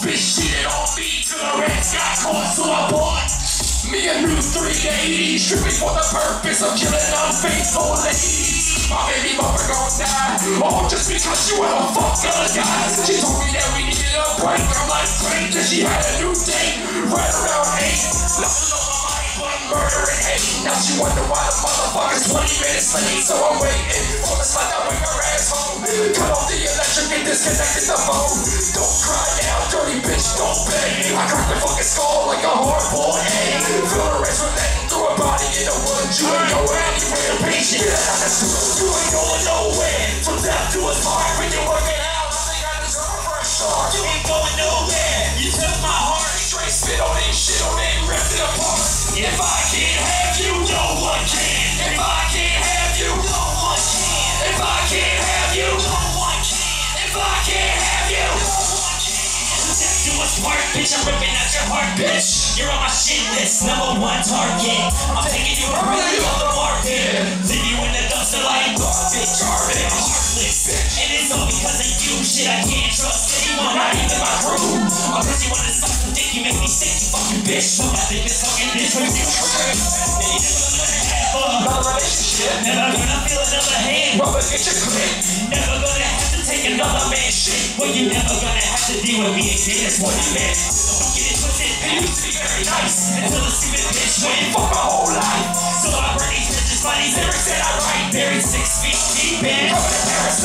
bitch cheated on me till the rats got caught, so I bought me a new 380, stripping for the purpose of killing unfaithful ladies. My baby mother gon' die, all just because you wanna fuck other guys. She told me that we needed a break, I'm like great, then she had a new date, right around 8. Nothing on my mind but murder and hate. Now she wonder why the motherfucker's 20 minutes late, so I'm waiting for the slide to bring her ass home. Cut off the electric and disconnected the phone. Don't cry now, dirty bitch, don't beg. I cracked the fucking skull like a hard-boiled egg. Feel the rest from that through a body in the woods. You ain't going anywhere, bitch. Get out of the school, you ain't going nowhere. From death to a part, when you work it out, I think I deserve a fresh start. You ain't going nowhere. You took my heart, straight spit on it, shit on it, ripped it apart. If I can't have you, no one can. If I can't have you, no one can. If I can't have you, no one can. If I can't have you, no one can. Death to a spark, bitch, I'm ripping out your heart, bitch. You're on my shit list, #1 target. I'm taking you really on the market. Leave you in the dumpster like garbage, heartless. And it's all because of you, shit, I can't trust anyone, not even my crew. I bet you wanna suck some dick, you make me sick, you fucking bitch. So I think this fucking bitch when you trip. And you never gonna have a relationship. Never gonna feel another hand, rubber get your clip. Never gonna have to take another man's shit. Well, you never gonna have to deal with me again, that's what you meant. Don't get it twisted, it used to be very nice. Until the stupid bitch went for my whole life. So I burn these bitches by these lyrics that I write. Buried 6 feet deep in.